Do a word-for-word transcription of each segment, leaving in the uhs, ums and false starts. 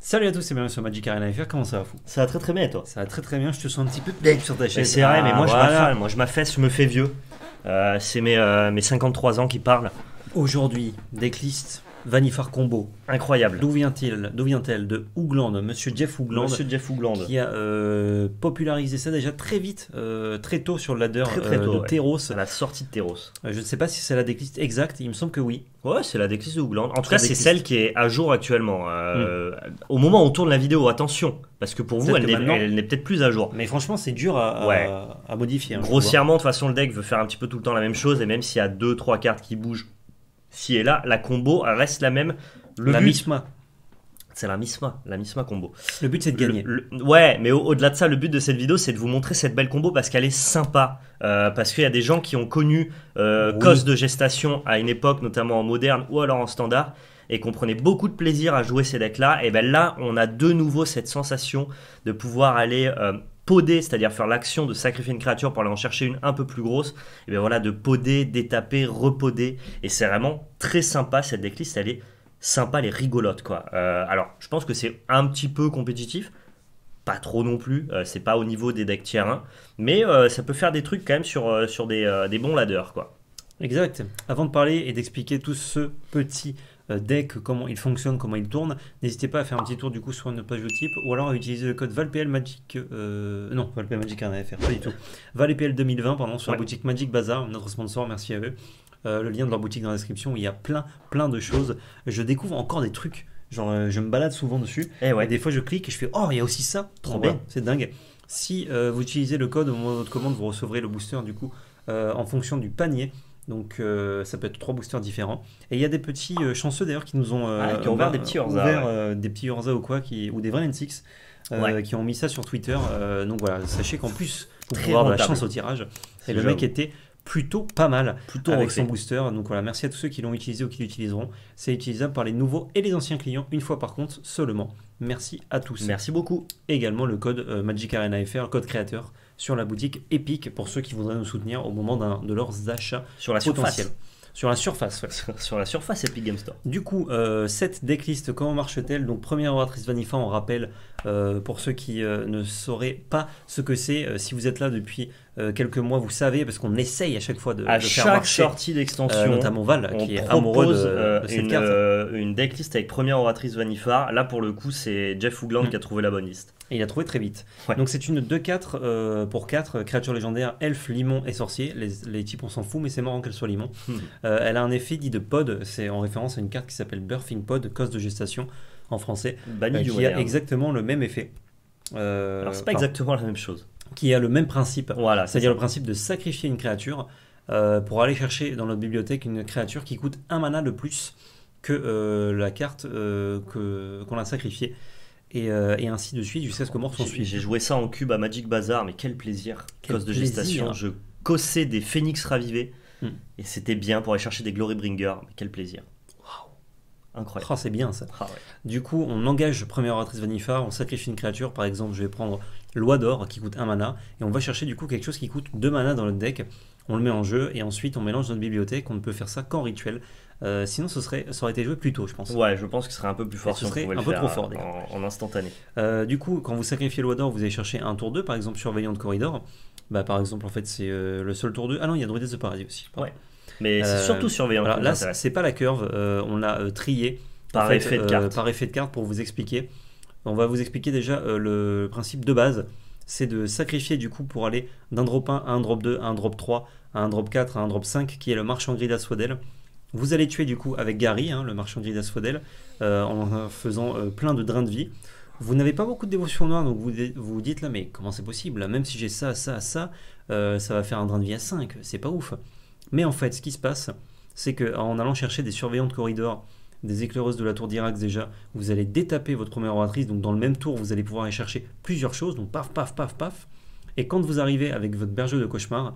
Salut à tous et bienvenue sur Magic Arena F R, comment ça va fou? Ça va très très bien et toi? Ça va très très bien, je te sens un petit peu deck sur ta chaise. C'est vrai, ah, mais moi voilà. je m'affale, moi je m'affaisse, je me fais vieux. Euh, c'est mes, euh, mes cinquante-trois ans qui parlent. Aujourd'hui, decklist Vannifar Combo. Incroyable. D'où vient-il D'où vient-elle? De Hoogland, Monsieur Jeff Hoogland. Monsieur Jeff Hoogland. Qui a euh, popularisé ça déjà très vite, euh, très tôt sur le ladder Très, très euh, tôt, de ouais. Theros. À la sortie de Theros. Euh, je ne sais pas si c'est la decklist exacte, il me semble que oui. Ouais, c'est la decklist de Hoogland. En tout C'est cas, la c'est decklist. celle qui est à jour actuellement. Euh, mm. Au moment où on tourne la vidéo, attention, parce que pour vous, elle n'est, elle n'est peut-être plus à jour. Mais franchement, c'est dur à, ouais. à, à modifier. Hein, grossièrement, de toute façon, le deck veut faire un petit peu tout le temps la même chose, et même s'il y a deux trois cartes qui bougent ci et là, la combo reste la même. Le la but, misma. C'est la misma, la misma combo. Le but c'est de gagner. Le, le, ouais, mais au, au-delà de ça, le but de cette vidéo, c'est de vous montrer cette belle combo parce qu'elle est sympa. Euh, parce qu'il y a des gens qui ont connu euh, oui. Cause de gestation à une époque, notamment en moderne ou alors en standard, et qu'on prenait beaucoup de plaisir à jouer ces decks-là. Et bien là, on a de nouveau cette sensation de pouvoir aller euh, poder, c'est-à-dire faire l'action de sacrifier une créature pour aller en chercher une un peu plus grosse. Et bien voilà, de poder, détaper, repoder. Et c'est vraiment très sympa cette decklist, elle est sympa, elle est rigolote quoi. Euh, alors je pense que c'est un petit peu compétitif, pas trop non plus, euh, c'est pas au niveau des decks tier un, mais euh, ça peut faire des trucs quand même sur, euh, sur des, euh, des bons ladders quoi. Exact. Avant de parler et d'expliquer tout ce petit euh, deck, comment il fonctionne, comment il tourne, n'hésitez pas à faire un petit tour du coup sur notre page Utip ou alors à utiliser le code ValPL Magic, euh, non ValPL Magic Arena F R, pas du tout, ValPL deux mille vingt pardon, sur ouais. la boutique Magic Bazaar, notre sponsor, merci à eux. Euh, le lien de leur boutique dans la description où il y a plein plein de choses. Je découvre encore des trucs, genre euh, je me balade souvent dessus et, ouais. et des fois je clique et je fais oh il y a aussi ça, trop bien, c'est dingue. Si euh, vous utilisez le code au moment de votre commande, vous recevrez le booster du coup euh, en fonction du panier. Donc euh, ça peut être trois boosters différents. Et il y a des petits euh, chanceux d'ailleurs qui nous ont, euh, ah, qui ont ouvert des petits Urza, ouvert, ouais. euh, des petits Urza ou quoi, qui, ou des vrais N six euh, ouais. qui ont mis ça sur Twitter. Euh, donc voilà, sachez qu'en plus vous pouvez avoir de la chance au tirage. C'est et le mec était plutôt pas mal plutôt avec refait. Son booster. Donc voilà, merci à tous ceux qui l'ont utilisé ou qui l'utiliseront. C'est utilisable par les nouveaux et les anciens clients une fois par contre seulement. Merci à tous. Merci beaucoup. Également le code euh, Magic Arena F R, code créateur sur la boutique Epic pour ceux qui voudraient nous soutenir au moment d'un, de leurs achats sur la potentiels. Surface. Sur la surface, ouais. sur, sur la surface Epic Game Store. Du coup, euh, cette decklist, comment marche-t-elle? Donc, première oratrice Vannifar, on rappelle, euh, pour ceux qui euh, ne sauraient pas ce que c'est, euh, si vous êtes là depuis euh, quelques mois, vous savez, parce qu'on essaye à chaque fois de, à de chaque faire marcher, sortie d'extension, euh, notamment Val, qui est amoureux de, euh, de cette une, carte. Euh, une decklist avec première oratrice Vannifar. Là, pour le coup, c'est Jeff Hoogland mmh. qui a trouvé la bonne liste. Et il a trouvé très vite. Ouais. Donc c'est une deux quatre euh, pour quatre, créatures légendaires, elfe, limon et sorcier. Les, les types on s'en fout, mais c'est marrant qu'elle soit limon. Mmh. Euh, elle a un effet dit de pod, c'est en référence à une carte qui s'appelle Birthing Pod, cause de gestation en français, Banni euh, du qui moderne. a exactement le même effet. Euh, Alors c'est pas exactement la même chose. Qui a le même principe, voilà, c'est-à-dire le principe de sacrifier une créature euh, pour aller chercher dans notre bibliothèque une créature qui coûte un mana de plus que euh, la carte euh, que, qu'on a sacrifiée. Et, euh, et ainsi de suite jusqu'à ce que mort s'en suit. J'ai joué ça en cube à Magic Bazaar, mais quel plaisir. Quel cause de plaisir. gestation, je cossais des phénix ravivés hmm. et c'était bien pour aller chercher des Glorybringer. Mais quel plaisir. Waouh, incroyable. Oh, c'est bien ça. Ah, ouais. Du coup, on engage première oratrice Vannifar, on sacrifie une créature. Par exemple, je vais prendre Loi d'or qui coûte un mana et on va chercher du coup quelque chose qui coûte deux mana dans notre deck. On le met en jeu et ensuite on mélange notre bibliothèque. On ne peut faire ça qu'en rituel. Euh, sinon, ce serait, ça aurait été joué plus tôt, je pense. Ouais, je pense que ce serait un peu plus fort. Ce serait si on un le peu faire trop fort, en, en instantané. Euh, du coup, quand vous sacrifiez Loi d'or, vous allez chercher un tour deux, par exemple surveillant de corridor. Bah, par exemple, en fait, c'est euh, le seul tour deux. Ah non, il y a Druides de Paradis aussi. Pardon. Ouais. Mais euh, c'est surtout surveillant. Alors là, c'est pas la curve. Euh, on l'a euh, trié par en fait, effet de euh, carte. Par effet de carte pour vous expliquer. On va vous expliquer déjà euh, le principe de base. C'est de sacrifier du coup pour aller d'un drop un à un drop deux, à un drop trois, à un drop quatre, à un drop cinq, qui est le marchand gris d'Asphodel. Vous allez tuer du coup avec Gary, hein, le marchand gris d'Asphodel, euh, en faisant euh, plein de drains de vie. Vous n'avez pas beaucoup de dévotion noire, donc vous vous dites là, mais comment c'est possible? Même si j'ai ça, ça, ça, euh, ça va faire un drain de vie à cinq, c'est pas ouf. Mais en fait, ce qui se passe, c'est qu'en allant chercher des surveillants de corridor, des éclaireuses de la tour d'Irax déjà, vous allez détaper votre première oratrice, donc dans le même tour, vous allez pouvoir aller chercher plusieurs choses, donc paf, paf, paf, paf. Et quand vous arrivez avec votre berger de cauchemar,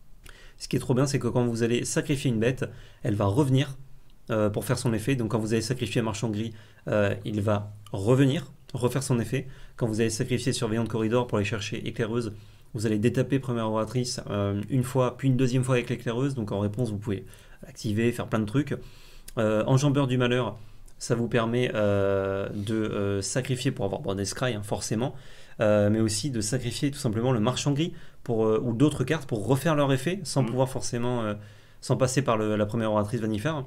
ce qui est trop bien, c'est que quand vous allez sacrifier une bête, elle va revenir euh, pour faire son effet. Donc quand vous allez sacrifier un marchand gris, euh, il va revenir, refaire son effet. Quand vous allez sacrifier surveillant de corridor pour aller chercher éclaireuse, vous allez détaper première oratrice euh, une fois, puis une deuxième fois avec l'éclaireuse. Donc en réponse, vous pouvez activer, faire plein de trucs. Euh, enjambeur du malheur, ça vous permet euh, de euh, sacrifier pour avoir bon, des scry, hein, forcément, euh, mais aussi de sacrifier tout simplement le marchand gris pour, euh, ou d'autres cartes pour refaire leur effet sans Mm. pouvoir forcément, euh, sans passer par le- la première oratrice vanifère.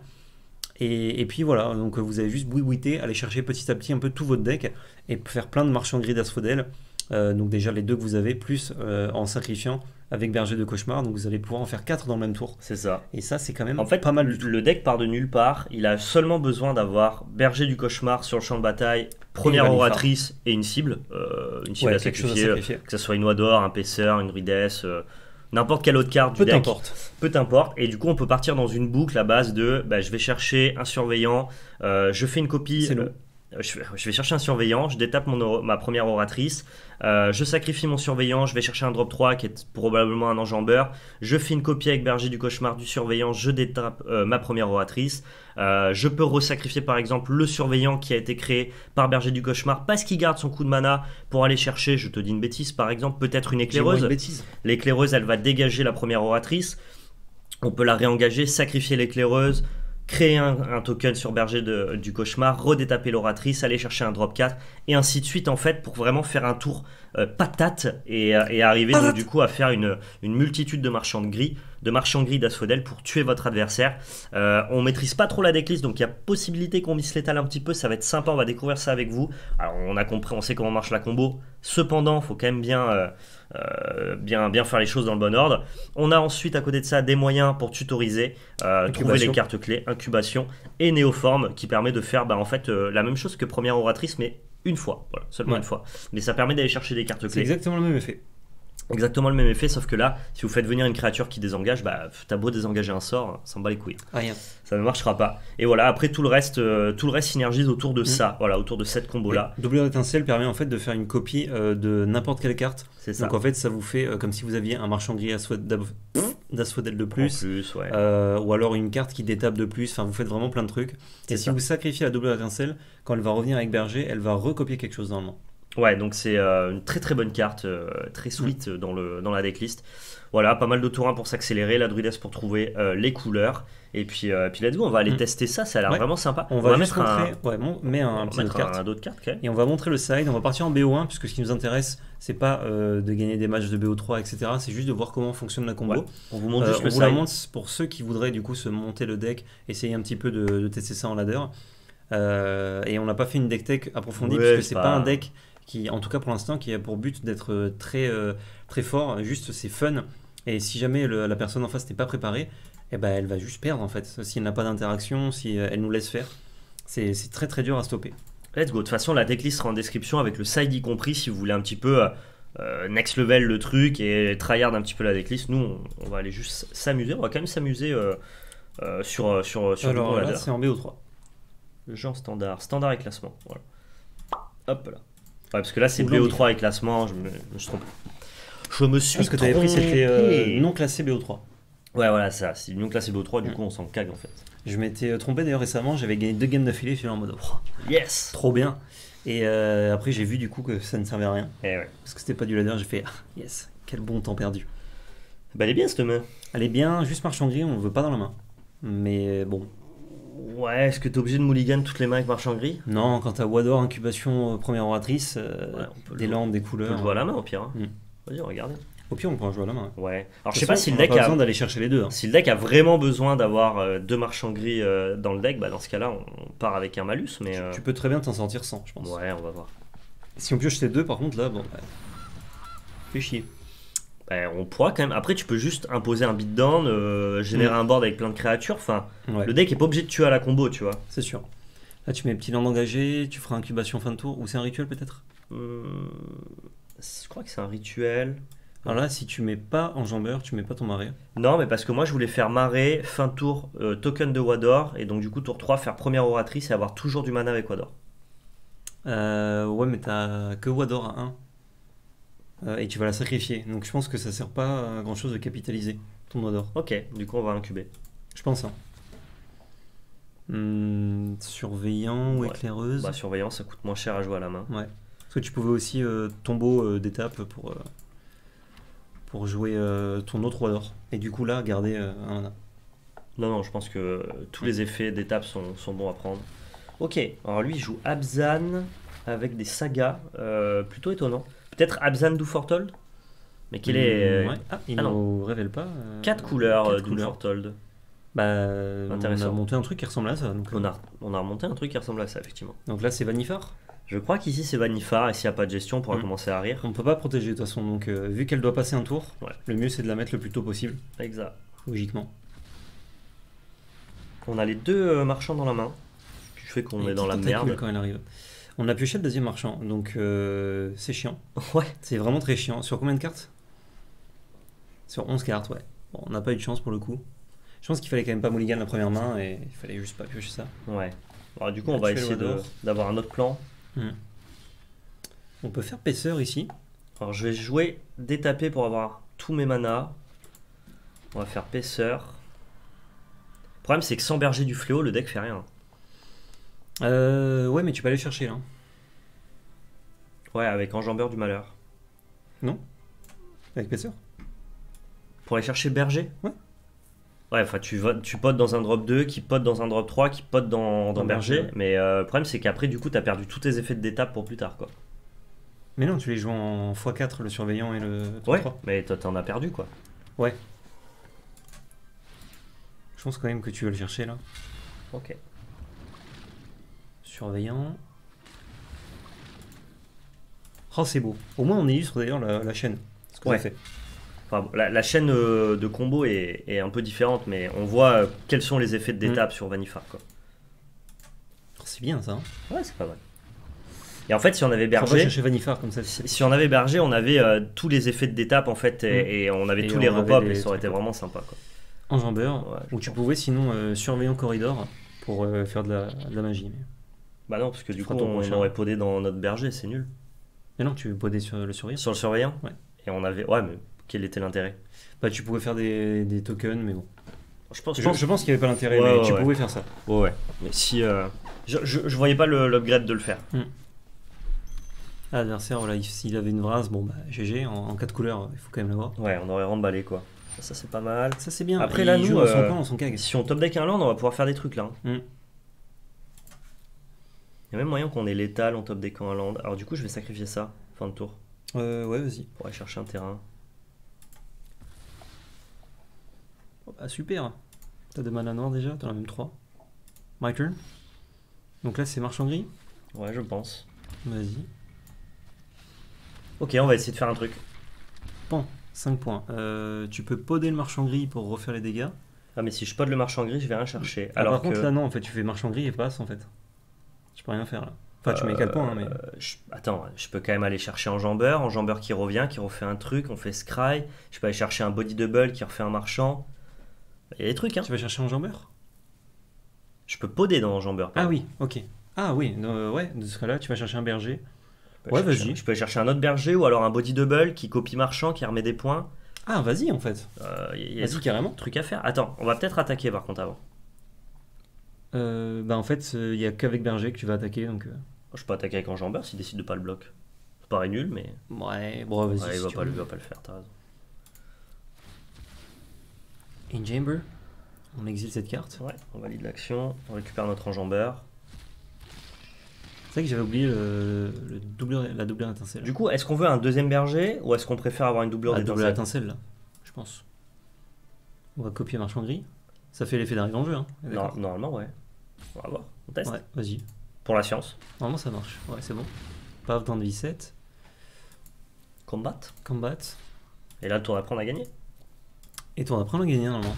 Et, et puis voilà, donc vous avez juste boui-bouité, aller chercher petit à petit un peu tout votre deck et faire plein de marchands gris d'Asphodel. Euh, donc déjà les deux que vous avez, plus euh, en sacrifiant avec Berger de Cauchemar, donc vous allez pouvoir en faire quatre dans le même tour. C'est ça. Et ça c'est quand même En fait, pas mal du tout. le deck part de nulle part. Il a seulement besoin d'avoir Berger du Cauchemar sur le champ de bataille, première Vanifar. oratrice et une cible. euh, une cible Ouais, à quelque chose à sacrifier, sacrifier. que ce soit une oie d'or, un paisseur, une druidesse, euh, n'importe quelle autre carte du Peu deck. importe. Peu importe. Et du coup, on peut partir dans une boucle à base de bah, je vais chercher un surveillant, euh, je fais une copie. C'est long. euh, je, vais, je vais chercher un surveillant, je détape mon, oro- ma première oratrice, euh, je sacrifie mon surveillant, je vais chercher un drop trois qui est probablement un enjambeur, je fais une copie avec Berger du Cauchemar du surveillant, je détape euh, ma première oratrice, euh, je peux resacrifier par exemple le surveillant qui a été créé par Berger du Cauchemar parce qu'il garde son coup de mana pour aller chercher, je te dis une bêtise par exemple, peut-être une Dis-moi éclaireuse. une bêtise. L'éclaireuse, elle va dégager la première oratrice. On peut la réengager, sacrifier l'éclaireuse, créer un, un token sur Berger de- du Cauchemar, redétaper l'oratrice, aller chercher un drop quatre, et ainsi de suite, en fait, pour vraiment faire un tour euh, patate et, euh, et arriver donc, du coup à faire une, une multitude de marchands de gris, de marchands gris d'Asphodel pour tuer votre adversaire. Euh, on maîtrise pas trop la decklist, donc il y a possibilité qu'on miss l'étal un petit peu, ça va être sympa, on va découvrir ça avec vous. Alors on a compris, on sait comment marche la combo, cependant, faut quand même bien... euh, euh, bien, bien faire les choses dans le bon ordre. On a ensuite à côté de ça des moyens pour tutoriser, euh, trouver les Incubation. cartes clés, incubation et néoforme qui permet de faire bah, en fait euh, la même chose que première oratrice mais une fois, voilà, seulement Ouais. une fois. Mais ça permet d'aller chercher des cartes C'est clés. exactement le même effet. Exactement le même effet, sauf que là, si vous faites venir une créature qui désengage, bah t'as beau désengager un sort, ça me bat les couilles. Rien. Ça ne marchera pas. Et voilà, après tout le reste, euh, tout le reste synergise autour de ça, voilà, autour de cette combo là. Double étincelle permet en fait de faire une copie euh, de n'importe quelle carte. C'est ça. Donc en fait ça vous fait euh, comme si vous aviez un marchand gris Asphodel d'Asphodel de En plus. plus, ouais. Euh, ou alors une carte qui détape de plus, enfin vous faites vraiment plein de trucs. C'est Et si ça. vous sacrifiez la double étincelle, quand elle va revenir avec Berger, elle va recopier quelque chose normalement. Ouais, donc c'est euh, une très très bonne carte, euh, très sweet euh, dans, le, dans la decklist. Voilà, pas mal de tours un pour s'accélérer, la druidesse pour trouver euh, les couleurs. Et puis, euh, puis let's go, on va aller Mm. tester ça, ça a l'air Ouais. vraiment sympa. On, va, juste mettre un, montrer, ouais, mon- met un, on va petit mettre autre carte. un, un autre carte, quand même. Et on va montrer le side, on va partir en B O un, puisque ce qui nous intéresse, c'est pas euh, de gagner des matchs de B O trois, et cetera. C'est juste de voir comment fonctionne la combo. Ouais. On vous montre Euh, juste on le vous la side. montre pour ceux qui voudraient du coup se monter le deck, essayer un petit peu de, de tester ça en ladder. Euh, et on n'a pas fait une deck tech approfondie, Ouais, puisque c'est c'est pas- pas un deck qui, en tout cas pour l'instant, qui a pour but d'être euh, très, euh, très fort. Juste c'est fun. Et si jamais le- la personne en face n'est pas préparée, eh ben, elle va juste perdre en fait. Si elle n'a pas d'interaction, si euh, elle nous laisse faire, c'est c'est très très dur à stopper. Let's go. De toute façon, la decklist sera en description avec le side y compris si vous voulez un petit peu euh, next level le truc et tryhard un petit peu la decklist. Nous, on, on va aller juste s'amuser. On va quand même s'amuser euh, euh, sur, sur, sur le Alors bon là, ladder. c'est en B O trois. Le jeu en standard. Standard et classement. Voilà. Hop là. Ouais, parce que là, c'est Ou B O Landy. trois et classement. Je me, je me suis trompé. Je me suis Ce que tu avais pris, c'était trompé. euh, non classé B O trois. Ouais, voilà, ça. C'est une classé B O trois, du Mm. coup, on s'en cague en fait. Je m'étais euh, trompé d'ailleurs récemment, j'avais gagné deux games d'affilée, je suis là en mode oh, Yes. trop bien. Et euh, après, j'ai vu du coup que ça ne servait à rien. Eh ouais. Parce que c'était pas du ladder, j'ai fait ah, yes, quel bon temps perdu. Bah, elle est bien cette main. Elle est bien, juste marchand gris, on ne veut pas dans la main. Mais bon, Ouais, est-ce que t'es obligé de mulligan toutes les mains avec marchand gris? non, quand t'as Wador, incubation, euh, première oratrice, euh, Ouais, on peut le des jouer. landes, des On peut couleurs. le jouer à la main au pire. Hein. Mm. Vas-y, regardez. Au pire, on pourra jouer à la main. Ouais. Alors De je sais toute pas façon, si le on a deck pas a, besoin d'aller chercher les deux. hein. si le deck a vraiment besoin d'avoir euh, deux marchands gris euh, dans le deck, bah dans ce cas-là on, on part avec un malus, mais euh, Tu peux très bien t'en sortir sans, je pense. ouais, on va voir. Si on pioche ces deux, par contre, là, bon, bah, fait chier. Bah, on pourra quand même. Après, tu peux juste imposer un beatdown, euh, générer Mm. un board avec plein de créatures. Enfin, Ouais, le deck est pas obligé de tuer à la combo, tu vois. c'est sûr. Là, tu mets petit land engagé, tu feras incubation fin de tour, ou c'est un rituel peut-être. Hum, je crois que c'est un rituel. Alors là, si tu mets pas enjambeur, tu mets pas ton marais. Non, mais parce que moi je voulais faire marée, fin de tour, euh, token de Wador, et donc du coup tour trois, faire première oratrice et avoir toujours du mana avec Wador. Euh, ouais, mais t'as que Wador à un. Euh, et tu vas la sacrifier. Donc je pense que ça sert pas à grand chose de capitaliser ton Wador. Ok, du coup on va incuber. Je pense. Hein. Hmm, surveillant ou Ouais. éclaireuse. Bah, surveillance, ça coûte moins cher à jouer à la main. Ouais. Parce que tu pouvais aussi euh, tombeau euh, d'étape pour, euh, pour jouer euh, ton autre Wador. Et du coup là, garder euh, un mana. Non, non, je pense que tous les effets d'étape sont, sont bons à prendre. Ok, alors lui il joue Abzan avec des sagas, euh, plutôt étonnant. Peut-être Abzan Doomfortold. Mais quel est. Hmm, ouais. Ah, il Ah nous révèle pas. euh, quatre couleurs quatre euh, couleurs. Doomfortold. Bah, on a Intéressant. monté un truc qui ressemble à ça. Donc, On a, on a remonté un truc qui ressemble à ça, effectivement. donc là, c'est Vanifar. Je crois qu'ici c'est Vanifar, et s'il n'y a pas de gestion, on pourra Mm. commencer à rire. On peut pas protéger de toute façon. Donc, euh, vu qu'elle doit passer un tour, Ouais. le mieux c'est de la mettre le plus tôt possible, Exact. logiquement. On a les deux euh, marchands dans la main, ce qui fait qu'on Et est dans la petite tentacule merde. quand elle arrive. On a pioché le deuxième marchand, donc euh, c'est chiant. Ouais. C'est vraiment très chiant. Sur combien de cartes? Sur onze cartes, ouais. Bon, on n'a pas eu de chance pour le coup. Je pense qu'il fallait quand même pas mulligan la première main et il fallait juste pas piocher ça. Ouais. Alors, du coup, Là, on va tu fais le essayer de- Wador. d'avoir un autre plan. On peut faire paisseur ici. Alors, je vais jouer détaper pour avoir tous mes manas. On va faire paisseur. Le problème, c'est que sans berger du fléau, le deck fait rien. Euh, ouais, mais tu peux aller chercher là. Ouais, avec enjambeur du malheur. Avec paisseur. Pour aller chercher berger. Ouais. Ouais, enfin, tu, vas- tu potes dans un drop deux, qui pote dans un drop trois, qui pote dans, dans Dans berger. berger, ouais. Mais euh, le problème, c'est qu'après, du coup, t'as perdu tous tes effets de d'étape pour plus tard, quoi. Mais non, tu les joues en fois quatre, le surveillant et le Ouais, trois. mais toi, t'en as perdu, quoi. Je pense quand même que tu vas le chercher là. Ok. Surveillant. Oh, c'est beau. Au moins, on illustre d'ailleurs la, la chaîne. Ce que Ouais. ça fait. Enfin, bon, la, la chaîne euh, de combo est, est un peu différente, mais on voit euh, quels sont les effets de d'étape sur Vanifar, quoi. Oh, c'est bien ça. Hein. Ouais, c'est pas mal. Et en fait, si on avait On va berger, chercher Vanifar comme celle-ci. si on avait berger, on avait euh, tous les effets de d'étape en fait, et, Mm. et on avait Et tous on les avait repop, les et ça aurait été trucs. vraiment sympa, quoi. Enjambeur. Ouais, je Ou tu pense. pouvais sinon euh, surveillant corridor pour euh, faire de la, de la magie. Mais, Bah non, parce que du Fera coup, ton on prochain. aurait podé dans notre berger, c'est nul. mais non, tu podais sur le surveillant. Sur le surveillant. Ouais. Et on avait, ouais, mais quel était l'intérêt? Bah, tu pouvais faire des, des tokens, mais bon. Je pense, je Je, pense. je pense qu'il n'y avait pas l'intérêt, Ouais, mais ouais, tu ouais. pouvais faire ça. Ouais, ouais. Mais si, euh, je, je, je voyais pas le- l'upgrade de le faire. L'adversaire, voilà, il- s'il avait une Vraz, bon bah G G, en quatre couleurs, il faut quand même l'avoir. Ouais, on aurait remballé, quoi. Ça, c'est pas mal. Ça c'est bien. Après, Il là, joue nous, dans son euh, camp, dans son cag. Si on top deck un land, on va pouvoir faire des trucs là. hein. Mm. Il y a même moyen qu'on ait létal en top deckant un land. Alors du coup, je vais sacrifier ça, fin de tour, Euh, ouais, vas-y. pour aller chercher un terrain. Oh, bah, super. T'as deux mana noirs déjà, t'en as même trois. My turn. Donc là c'est marchand gris. Ouais, je pense. Vas-y. Ok, on va essayer de faire un truc. Pan, cinq points. Euh, tu peux poder le marchand gris pour refaire les dégâts. Ah, mais si je pod le marchand gris, je vais rien chercher. Ah, Alors par que... contre là non, en fait tu fais marchand gris et passe en fait. Tu peux rien faire là. Enfin tu mets quatre points hein, mais... Euh, je- Attends, je peux quand même aller chercher enjambeur, enjambeur qui revient, qui refait un truc, on fait scry. Je peux aller chercher un body double qui refait un marchand. Il y a des trucs, hein. Tu vas chercher enjambeur. Je peux poder dans enjambeur. Ah pardon. oui, ok. Ah oui, euh, ouais, de ce cas-là tu vas chercher un berger. Je peux Ouais, chercher- vas-y. Je peux aller chercher un autre berger ou alors un body double qui copie marchand, qui remet des points. Ah vas-y en fait. Euh, Il y a, il y a des Vas-y trucs, carrément. trucs à faire. Attends, on va peut-être attaquer par contre avant. Euh, bah en fait il y a qu'avec berger que tu vas attaquer donc... euh, Je peux attaquer avec enjambeur s'il décide de pas le bloc. Ça paraît nul, mais Ouais, bon vas-y. ouais, il si va tu pas, le- veux. il va pas le faire, t'as raison. In Chamber. On exile cette carte. Ouais, on valide l'action, on récupère notre enjambeur. C'est vrai que j'avais oublié le, le doubleur, la doubleur étincelle. Du coup, est-ce qu'on veut un deuxième berger ou est-ce qu'on préfère avoir une doublure la doubleur d'étincelle? étincelle là, je pense. On va copier marchand gris. Ça fait l'effet d'arrive en jeu. Hein. Non, normalement, ouais. On va voir, on teste. Ouais, vas-y. Pour la science. Normalement ça marche. Ouais, c'est bon. Pave dans le V sept. Combat. Combat. Et là, le tour d'après, on a gagné. Et toi on va prendre le gagner normalement.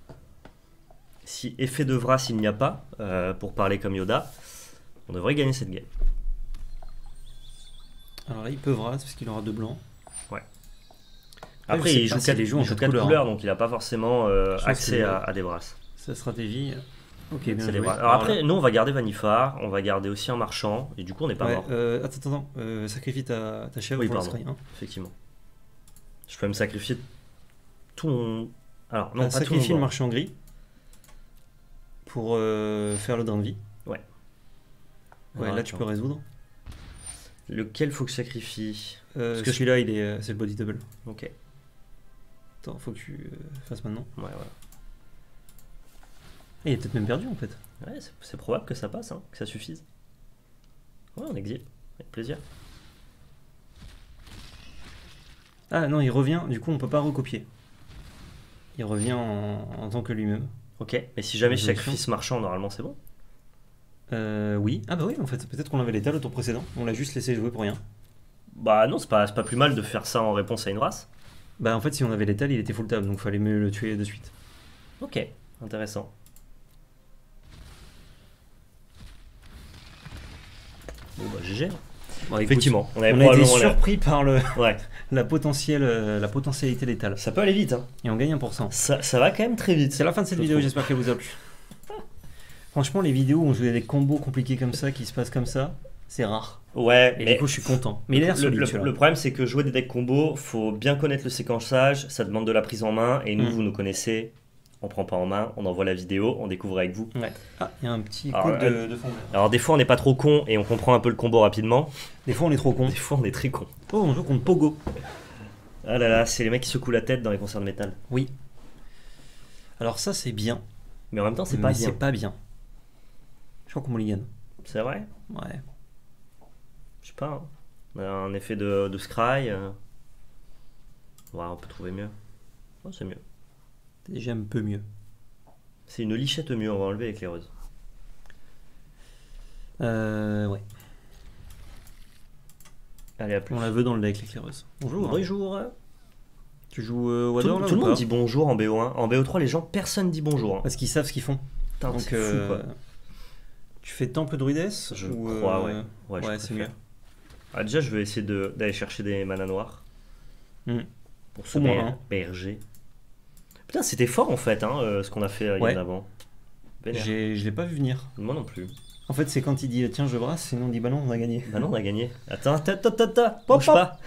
Si effet de Vras il n'y a pas, euh, pour parler comme Yoda, on devrait gagner cette game. Alors là il peut Vras parce qu'il aura deux blancs. Après, je sais il pas joue s'il quatre les joue en il joue quatre quatre couleurs, couleurs, hein. donc il n'a pas forcément euh, Je pense que accès c'est- à, à des Vras. Sa stratégie. Ok, bien C'est des joué. Vras. Alors après, nous, on va garder Vanifar, on va garder aussi un marchand, et du coup, on n'est pas ouais, mort, euh, attends, attends, attends. Euh, sacrifie ta, ta chèvre Oui, pour le pardon. scry, hein. effectivement. Je peux me sacrifier tout mon... Alors, non, Euh, pas tout mon sacrifie le board. marchand gris pour euh, faire le drain de vie. Ouais. Ouais, Alors, là tu attends. peux résoudre. Lequel faut que je sacrifie? Euh, Parce que celui-là, il est, euh, c'est le body double. Ok, Attends, faut que tu euh, fasses maintenant. ouais, ouais. Et il est peut-être même perdu en fait. Ouais, c'est- c'est probable que ça passe, hein, que ça suffise. Ouais, on exhibe, avec plaisir. Ah non, il revient, du coup on peut pas recopier. Il revient en, en tant que lui-même. Ok, mais si jamais je Résolution. sacrifice marchand, normalement c'est bon. Euh, oui. Ah bah oui, en fait, peut-être qu'on avait l'état le tour précédent. On l'a juste laissé jouer pour rien. Bah non, c'est pas, c'est pas plus mal de faire ça en réponse à une race. Bah en fait, si on avait l'étal, il était full table, donc fallait mieux le tuer de suite. Ok, intéressant. Bon bah G G. Bon, écoute, Effectivement, on avait on a été probablement l'air- surpris par le, Ouais, la, potentielle, euh, la potentialité létale. ça peut aller vite. Hein. Et on gagne un pour cent. Ça, ça va quand même très vite. C'est la fin de cette Je vidéo, trouve. j'espère qu'elle vous a plu. Franchement, les vidéos où on joue des combos compliqués comme ça, qui se passent comme ça, c'est rare. Ouais, Et mais du coup, je suis content. Mais il a l'air le, solide, le- celui-là. le problème c'est que jouer des decks combos, faut bien connaître le séquençage, ça demande de la prise en main, et nous, Mm. vous nous connaissez, on prend pas en main, on envoie la vidéo, on découvre avec vous. Ouais. Ah, il y a un petit Alors, code de, euh, de fond vert. Alors des fois on n'est pas trop con et on comprend un peu le combo rapidement, Des fois, on est trop con. des fois on est très con. Oh, on joue contre Pogo. Ah là là, c'est les mecs qui secouent la tête dans les concerts de métal. Oui. Alors ça, c'est bien. Mais en même temps c'est mais pas bien. c'est pas bien. Je crois qu'on mulligan. C'est vrai. Ouais. Je sais pas. Hein. On a un effet de, de scry. euh. Ouais, on peut trouver mieux. Oh, c'est mieux. C'est déjà un peu mieux. C'est une lichette mieux, on va enlever l'éclaireuse. Euh, ouais. Allez, à plus. On la veut dans le deck, l'éclaireuse. Bonjour. Bonjour. Tu joues euh, Tout, Wador, là, tout ou le monde pas dit bonjour en B O un. En B O trois, les gens, personne dit bonjour. hein. Parce qu'ils savent ce qu'ils font. Putain, Donc, c'est euh, fou quoi. tu fais Temple Druidess Je ou, crois, euh, Ouais, je ouais, c'est mieux. préfère. Ah, déjà, je vais essayer de- d'aller chercher des manas noirs. Hmm. Pour ce Au moins B- un. B R G. Putain, c'était fort en fait, hein, euh, ce qu'on a fait euh, il y Ouais. en avant. Vénère. J'ai- Je l'ai pas vu venir. Moi non plus. En fait, c'est quand il dit tiens, je brasse, sinon on dit bah non, on a gagné. Bah non, on a gagné. Attends, attends, attends, attends, Pop, bouge pop. pas.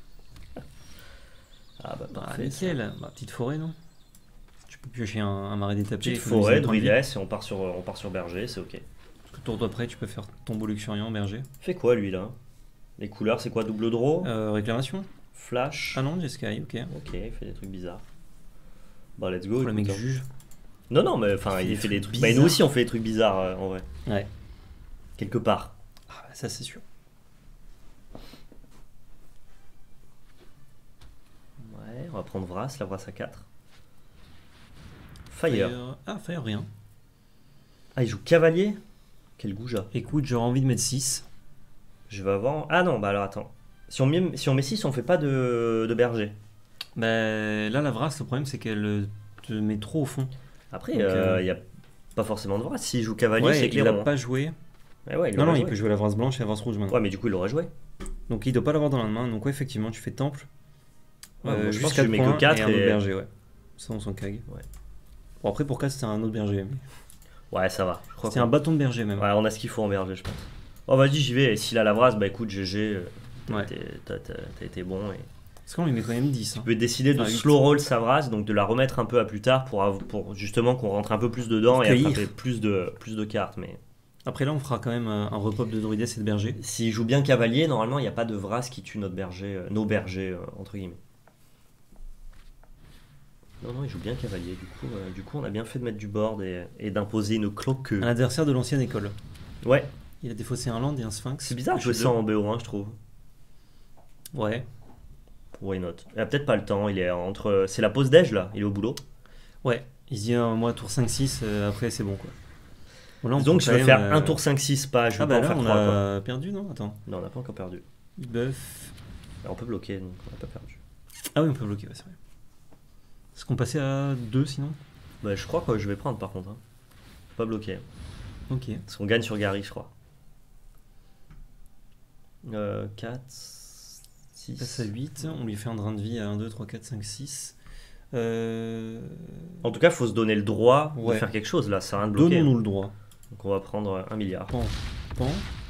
Ah bah Bah, parfait. ça. nickel. Bah, petite forêt, non? Tu peux piocher un, un marais d'étapé. Petite économiser forêt, un point de vie. druidess, et on part sur, on part sur berger, c'est ok. Parce que tour d'après, tu peux faire tombeau luxuriant, berger. Fait quoi lui là? Les couleurs, c'est quoi? Double draw? Euh, réclamation? Flash? Ah non, Jeskai, ok. Ok, il fait des trucs bizarres. Bah let's go. Pour le écoute, mec hein. juge. Non, non, mais enfin, Il fait il des fait des trucs trucs. Bah, nous bizarres. aussi, on fait des trucs bizarres euh, en vrai. Ouais. Quelque part. Ah, bah, ça, c'est sûr. Ouais, on va prendre Vras, la Vras à quatre. Fire. Ah, Fire, rien. Ah, il joue cavalier? Quel goujat. Écoute, j'aurais envie de mettre six. Je vais avoir. Ah non, bah alors attends. Si on met, si on met six, on fait pas de, de berger. Bah, là, la Vras, le problème, c'est qu'elle euh, te met trop au fond. Après, Donc, il euh, n'y a pas forcément de Vras. S'il joue cavalier, Ouais, c'est il l'a clair. pas joué. Ouais, ouais, il Non, non, l'aurait il joué. peut jouer la Vras blanche et la Vras rouge maintenant. Ouais, mais du coup, il l'aurait joué. Donc, il doit pas l'avoir dans la main. Donc, ouais, effectivement, tu fais temple. Ouais, moi, je juste pense que je quatre mets que points quatre et un autre et- berger, ouais. Ça, on s'en cague. Ouais. Bon, après, pour quatre, c'est un autre berger. mais- Ouais, ça va. Je crois C'est qu'on- un bâton de berger, même. Ouais, on a ce qu'il faut en berger, je pense. Oh, vas-y, j'y vais. Et s'il a la Vras, bah écoute, G G. euh, t'as Ouais. été- T'as t'as- t'as été bon. Et... Parce qu'on lui met quand même dix. hein. Tu peux décider de Enfin, huit. slow roll sa Vras, donc de la remettre un peu à plus tard pour, av- pour justement qu'on rentre un peu plus dedans Pour et cueillir. attraper plus de, plus de cartes. Mais Après, là, on fera quand même un un repop de Druidess et de berger. s'il joue bien cavalier, normalement, il n'y a pas de Vras qui tue notre berger, euh, nos bergers, euh, entre guillemets. Non, non, il joue bien cavalier. Du coup, euh, du coup on a bien fait de mettre du board et, et d'imposer une cloque. Un adversaire de l'ancienne école. Ouais, Il a défaussé un land et un sphinx. c'est bizarre de jouer Chez ça deux. en B O un, je trouve. Ouais. Why not? Il a peut-être pas le temps, il est entre. C'est la pause déj là, il est au boulot. Ouais. Il se dit, euh, moi, tour cinq six, euh, après, c'est bon, quoi. Bon, là, on Donc peut je quand veux même, faire euh, un tour cinq six, pas je veux Ah, pas bah en là, faire on trois quoi. a perdu, non? Attends. Non, on n'a pas encore perdu. Il buff. On peut bloquer, donc on n'a pas perdu. Ah oui, on peut bloquer, ouais, c'est vrai. Est-ce qu'on passait à deux sinon? Bah, je crois que je vais prendre par contre. Hein. Faut pas bloquer. Ok. Parce qu'on gagne sur Gary, je crois. Euh, quatre, Il passe à six. huit, on lui fait un drain de vie à un, deux, trois, quatre, cinq, six. Euh... En tout cas, faut se donner le droit de Ouais. faire quelque chose là, ça sert à rien de bloquer. Donnons-nous le droit. Donc on va prendre un milliard. Pan, pan,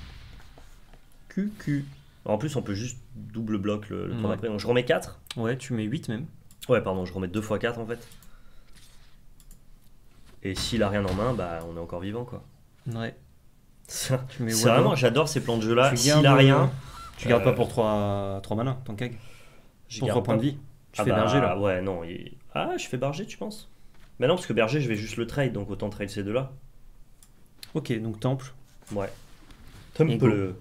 Q, Q. En plus, on peut juste double bloc le, le tour Ouais. d'après. Donc je remets quatre. Ouais, tu mets huit même. Ouais, pardon, je remets deux fois quatre en fait. Et s'il a rien en main, bah on est encore vivant quoi. Ouais. C'est Tu mets c'est Wador. vraiment, j'adore ces plans de jeu là. Tu S'il gardes, a euh, rien, Tu gardes Euh, pas pour trois, trois malins, ton keg. je Pour garde trois points pas. de vie. Tu Ah fais bah, berger là. Ouais, non. il- Ah, je fais berger, tu penses? Mais non, parce que berger, je vais juste le trade, donc autant trade ces deux-là. Ok, donc temple. Ouais. Et go. Temple.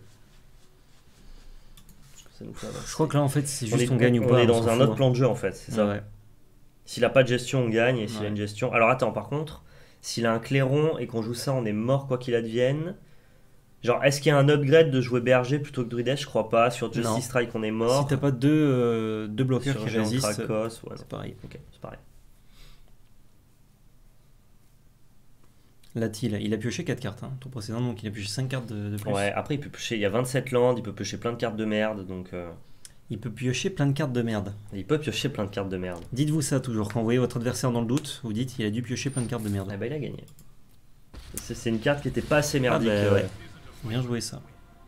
Ça nous fait avancer. Je crois que là en fait c'est on juste est, on, gagne on ou pas. est on dans s'en un fout, autre hein. plan de jeu en fait, c'est ça. Ouais. S'il a pas de gestion, on gagne, et s'il a Ouais. une gestion. Alors attends, par contre, s'il a un clairon et qu'on joue ça, on est mort quoi qu'il advienne. Genre, est-ce qu'il y a un upgrade de jouer berger plutôt que druidesse? Je crois pas. Sur Justice Non. Strike, on est mort. Si t'as pas deux, euh, deux bloqueurs Sur qui Géant résistent, Krakos, ouais, non. c'est pareil. Ok, c'est pareil. Là, il, il a pioché quatre cartes, hein, tour précédent, donc il a pioché cinq cartes de, de plus. Ouais, après, il peut piocher. Il y a vingt-sept landes, il peut piocher plein de cartes de merde, donc. euh, Il peut piocher plein de cartes de merde. Il peut piocher plein de cartes de merde. Dites-vous ça toujours, quand vous voyez votre adversaire dans le doute, vous dites il a dû piocher plein de cartes de merde. Ah bah, il a gagné. C'est c'est une carte qui était pas assez Ah merdique. bah, euh, ouais. Bien joué ça.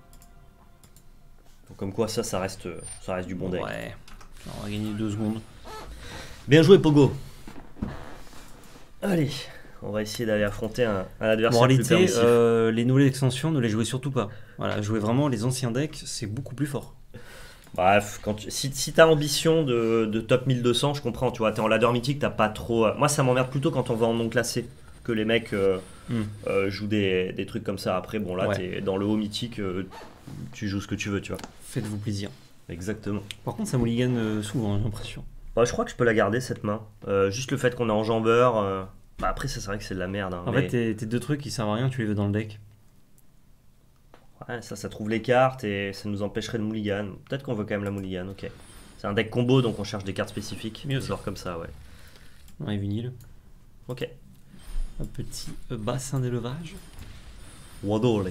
Donc, comme quoi, ça, ça reste, ça reste du bon deck. Ouais. Alors, on va gagner deux secondes. Bien joué, Pogo. Allez, on va essayer d'aller affronter un, un adversaire plus Moralité, permissif. euh, les nouvelles extensions, ne les jouez surtout pas. Voilà, jouez vraiment les anciens decks, c'est beaucoup plus fort. Bref, quand tu- si, si t'as ambition de, de top mille deux cents, je comprends, tu vois, t'es en ladder mythique, t'as pas trop... euh, Moi, ça m'emmerde plutôt quand on va en non classé, que les mecs euh, Hmm. euh, jouent des, des trucs comme ça. Après, bon, là, Ouais. t'es dans le haut mythique, euh, tu joues ce que tu veux, tu vois. Faites-vous plaisir. Exactement. Par contre, ça mulligan euh, souvent, j'ai l'impression. Bah, je crois que je peux la garder, cette main. Euh, juste le fait qu'on est enjambeur... euh, Bah, après, ça, c'est vrai que c'est de la merde. hein, En mais- fait, tes, tes deux trucs qui servent à rien, tu les veux dans le deck. Ouais, ça, ça trouve les cartes et ça nous empêcherait de mulligan. Peut-être qu'on veut quand même la mulligan, ok. C'est un deck combo, donc on cherche des cartes spécifiques. Mieux, Genre comme ça, ouais. Ouais, vinyle. Ok. Un petit euh, bassin d'élevage. Wadole.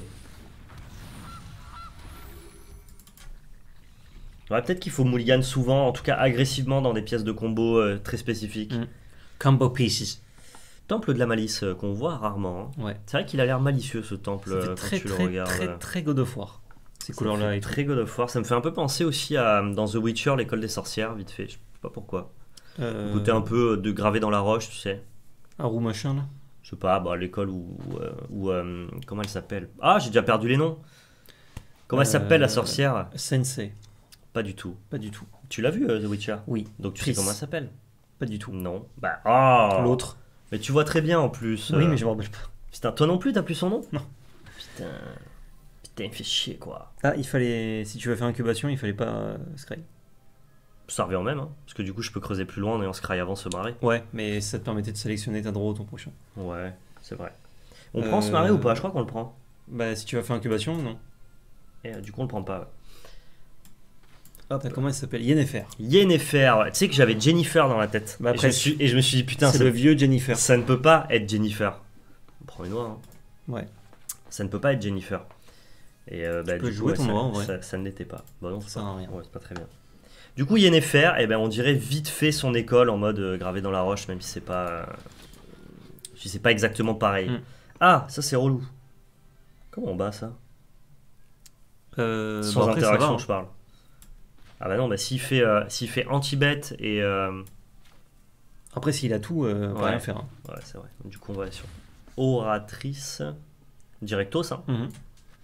Ouais, peut-être qu'il faut mulligan souvent, en tout cas agressivement dans des pièces de combo euh, très spécifiques. Mm. Combo pieces. Temple de la malice euh, qu'on voit rarement. hein. Ouais. C'est vrai qu'il a l'air malicieux ce temple Ça euh, fait quand très tu très le regardes. très euh. très God of War. Ces Ça couleurs-là fait et tout. très God of War. Ça me fait un peu penser aussi à dans The Witcher, l'école des sorcières, vite fait. Je sais pas pourquoi. Euh, Côté un peu de gravé dans la roche, tu sais. Un roux machin là. Je sais pas, bah, l'école où. euh, où, euh, comment elle s'appelle? Ah, j'ai déjà perdu les noms. Comment elle Euh, s'appelle la sorcière? Sensei. Pas du tout. Pas du tout. Tu l'as vu, euh, The Witcher? Oui. Donc tu Triss. sais comment elle s'appelle? Pas du tout. Non. Bah, ah L'autre. Mais tu vois très bien en plus. Oui, euh. mais je me rappelle pas. Putain, toi non plus, t'as plus son nom? Non. Putain. Putain, il me fait chier quoi. Ah, il fallait. Si tu veux faire incubation, il fallait pas euh, scry. Ça revient au même, hein. Parce que du coup, je peux creuser plus loin en ayant Scry avant se marrer. Ouais, mais ça te permettait de sélectionner ta draw ton prochain. Ouais, c'est vrai. On Euh, prend se marrer ou pas? Je crois qu'on le prend. Bah, si tu vas faire incubation, non. Et euh, du coup, on le prend pas. ouais. Hop, comment elle s'appelle Yennefer. Yennefer, ouais. Tu sais que j'avais Jennifer dans la tête. Bah, et, je me presque. suis, et je me suis dit, putain, C'est ça, le vieux Jennifer. ça ne peut pas être Jennifer. On prend une noix, hein. Ouais. Ça ne peut pas être Jennifer. Et euh, bah, peux du coup, jouer ouais, ton ça, noix, en vrai. ça, ça ne l'était pas. Bah non, Ça c'est sert pas, à rien. ouais, c'est pas très bien. Du coup, Yennefer, eh ben, on dirait vite fait son école en mode euh, gravé dans la roche, même si c'est pas, euh, si c'est pas exactement pareil. Mm. Ah, ça c'est relou. Comment on bat ça? Euh, Sans bon, après, ça interaction, va, hein. je parle. Ah bah non, bah s'il fait, euh, s'il fait anti-bet et... euh, Après, s'il a tout, euh, on peut Ouais. rien faire. hein. Ouais, c'est vrai. Du coup, on va aller sur Oratrice. Directos, hein. Mhm.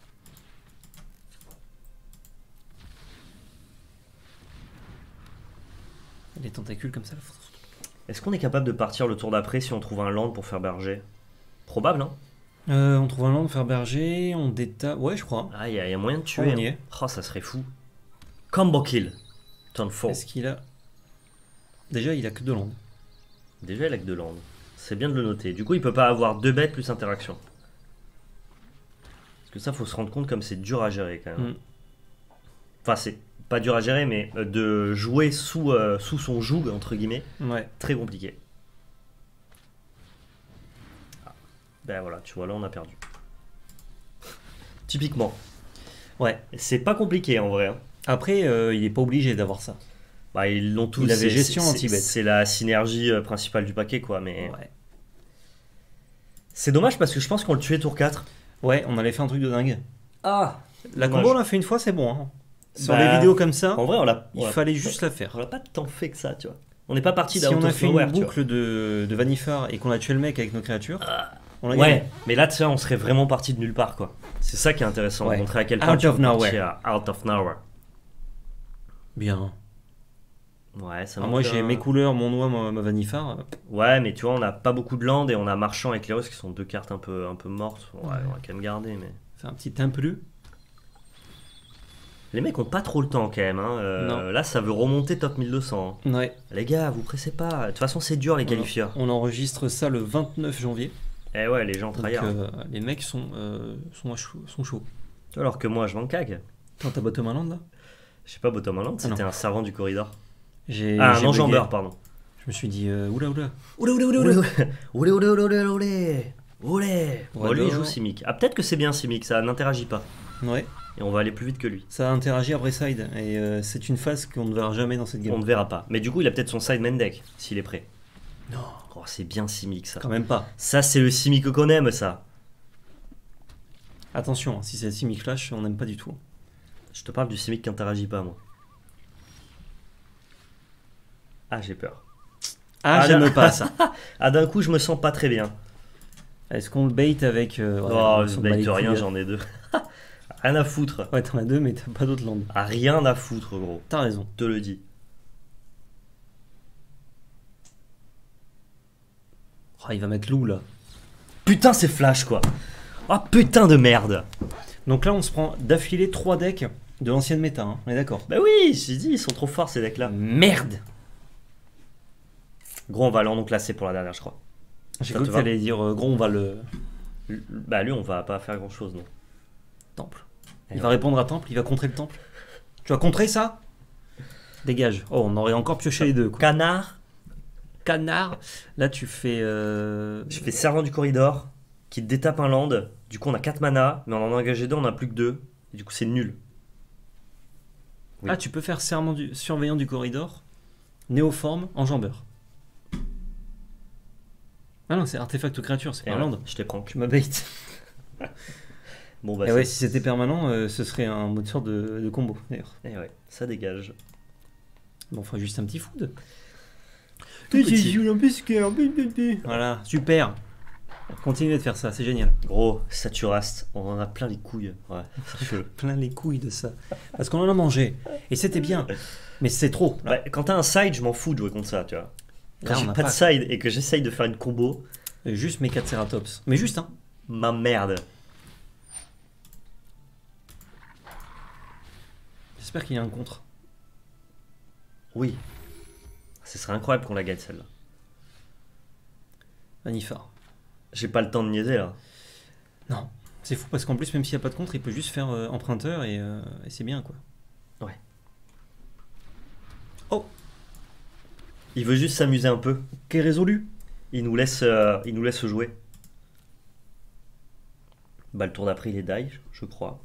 Les tentacules comme ça. là. Est-ce qu'on est capable de partir le tour d'après si on trouve un land pour faire berger? Probable, hein. Euh, on trouve un land, faire berger, on détape. Ouais, je crois. Ah, il y, a y a moyen de Oh, tuer. on y hein. est. Oh, ça serait fou. Combo kill. Turn four. Est-ce qu'il a. Déjà, il a que deux landes. Déjà, il a que deux land. C'est bien de le noter. Du coup, il peut pas avoir deux bêtes plus interaction. Parce que ça, faut se rendre compte comme c'est dur à gérer quand même. Mm. Enfin, c'est pas dur à gérer, mais euh, de jouer sous, euh, sous son joug, entre guillemets, Ouais. très compliqué. Ah. Ben voilà, tu vois, là, on a perdu. Typiquement. Ouais. C'est pas compliqué en vrai. hein. Après, euh, il est pas obligé d'avoir ça. Bah, ils l'ont tous. Il avait c'est- gestion c'est- anti-bet. C'est la synergie euh, principale du paquet, quoi. Mais Ouais. c'est dommage parce que je pense qu'on le tuait tour quatre. Ouais, on avait fait un truc de dingue. Ah La Dommage. combo, on l'a fait une fois, c'est bon. hein. Sur Bah, les vidéos comme ça, En vrai, on l'a. il on l'a- fallait juste la faire. On l'a pas tant fait que ça, tu vois. On n'est pas parti Si d'un on a of fait une nowhere, tu vois. boucle de, de Vanifar et qu'on a tué le mec avec nos créatures, on a Ouais, gagné. mais là, tu sais, on serait vraiment parti de nulle part, quoi. C'est ça qui est intéressant, Ouais. montrer à quel point Out tu of peux nowhere. partir à out of nowhere. Bien. Ouais, ça Alors manque moi j'ai un- mes couleurs, mon noix, ma, ma vanifar. Ouais, mais tu vois, on n'a pas beaucoup de land et on a marchand et Cléros qui sont deux cartes un peu, un peu mortes. Ouais, Ouais. on va quand même garder, mais. Fait un petit implu. Les mecs ont pas trop le temps quand même. Hein. Euh, Non. là, ça veut remonter top mille deux cents. hein. Ouais. Les gars, vous pressez pas. De toute façon, c'est dur les Voilà. qualifieurs. On enregistre ça le vingt-neuf janvier. Eh ouais, les gens Donc tryhard. euh, les mecs sont, euh, sont, à chaud- sont chauds. Alors que moi, je m'en cague. Attends, t'as bottom island là? Je sais pas, Bottom Island, Ah non. c'était un servant du corridor. J'ai, Ah, j'ai un enjambeur, bugué. pardon. Je me suis dit, euh, oula oula. Oulé, oulé, oulé, oulé, oulé, oulé, oulé, oulé, oulé, oulé. Bon, lui, il joue alors. Simic. Ah, peut-être que c'est bien Simic, ça n'interagit pas. Ouais. Et on va aller plus vite que lui. Ça a interagi après side. Et euh, c'est une phase qu'on ne verra jamais dans cette game. On ne verra pas. Mais du coup, il a peut-être son side main deck, s'il est prêt. Non. Oh, c'est bien Simic, ça. Quand même pas. Ça, c'est le Simic qu'on aime, ça. Attention, hein, si c'est Simic Flash, on n'aime pas du tout. Je te parle du Simic qui n'interagit pas, moi. Ah, j'ai peur. Ah, Ah, j'aime là. pas ça. Ah, d'un coup, je me sens pas très bien. Est-ce qu'on le bait avec. euh, ouais, oh, on je s'en bat bête les rien, couilles. j'en ai deux. Rien à foutre. Ouais, t'en as deux, mais t'as pas d'autres landes. Ah, rien à foutre, gros. T'as raison. Te le dis. Oh, il va mettre loup là. Putain, c'est flash, quoi. Ah, putain de merde. Donc là, on se prend d'affilée trois decks de l'ancienne méta. Hein. On est d'accord. Bah oui, j'ai dit, ils sont trop forts, ces decks-là. Merde. Gros, on va l'en classer pour la dernière, je crois. J'ai Ça cru te que va t'allais dire euh, gros, on va le Bah lui, on va pas faire grand-chose, non. temple. Eh Il ouais. va répondre à temple, il va contrer le temple. Tu vas contrer ça? Dégage. Oh, on aurait encore pioché les deux. Quoi. Canard. Canard. Là, tu fais. euh, Je fais servant du corridor, qui détape un land. Du coup, on a quatre mana, mais on en a engagé deux, on a plus que deux. Et du coup, c'est nul. Oui. Ah, tu peux faire serment du... surveillant du corridor, néoforme, enjambeur. Ah non, c'est artefact créature, c'est Et pas un ouais, land. je t'ai prank. Tu m'as bait. Bon, bah, Et ouais, ça- si c'était permanent, euh, ce serait un moteur de, de combo d'ailleurs. Eh ouais, ça dégage. Bon, on fera juste un petit food. Tout petit. Voilà, super. Continuez de faire ça, c'est génial. Gros, Saturast, on en a plein les couilles. Ouais, sachez-le. Plein les couilles de ça. Parce qu'on en a mangé. Et c'était bien. Mais c'est trop. Là, Bah, quand t'as un side, je m'en fous de jouer contre ça, tu vois. Quand Là, on j'ai a pas de side et que j'essaye de faire une combo, Juste mes quatre Ceratops. Mais juste, hein. ma merde. J'espère qu'il y a un contre. Oui. Ce serait incroyable qu'on la gagne celle-là. Vanifar. J'ai pas le temps de niaiser là. Non. C'est fou parce qu'en plus, même s'il n'y a pas de contre, il peut juste faire euh, emprunteur et, euh, et c'est bien quoi. Ouais. Oh. Il veut juste s'amuser un peu. Qu'est résolu. Il nous laisse, euh, il nous laisse jouer. Bah le tour d'après il est die, je crois.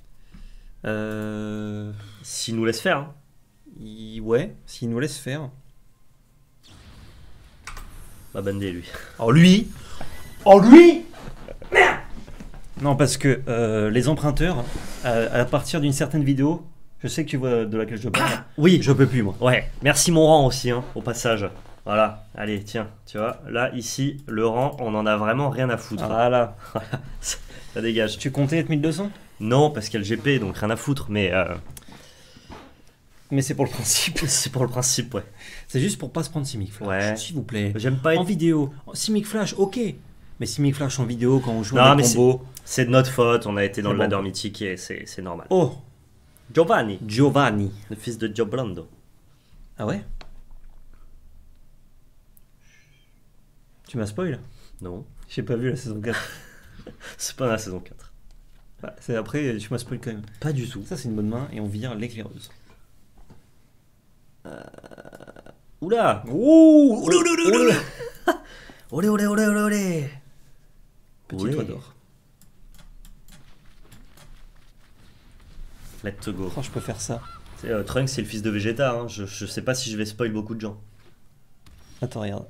Euh... S'il nous laisse faire. Hein. il- Ouais, s'il nous laisse faire. Bah bandé lui. Oh lui Oh lui Merde. Non, parce que euh, les emprunteurs, à, à partir d'une certaine vidéo, je sais que tu vois de laquelle je parle. Oui. Je peux plus moi. Ouais. Merci mon rang aussi hein, au passage. Voilà. Allez tiens, tu vois. Là ici le rang, on en a vraiment rien à foutre. Voilà. Ça dégage. Tu comptais être mille deux cents? Non parce qu'il y a le G P donc rien à foutre. Mais euh, Mais c'est pour le principe. c'est pour le principe ouais. C'est juste pour pas se prendre Simic Flash. Ouais. S'il vous plaît. J'aime pas En être. vidéo. Simic Flash, ok. Mais Simic Flash en vidéo quand on joue Non, à mais des combos. C'est de notre faute. On a été dans C'est le bon. ladder mythique et c'est c'est normal. Oh, Giovanni, Giovanni. le fils de Gioblando. Ah ouais? Tu m'as spoil? Non, J'ai pas vu la saison quatre. c'est pas la saison quatre. Bah, c'est après, tu m'as spoil quand même. Pas du tout. Ça, c'est une bonne main et on vire l'éclaireuse. Oula. Ouh! Olé, olé, olé, olé. Olé, olé, olé, olé, olé. Petit Olé. toit d'or. Let's go. Oh, je peux faire ça. C'est, euh, Trunks, c'est le fils de Vegeta. Hein. Je, je sais pas si je vais spoil beaucoup de gens. Attends, regarde.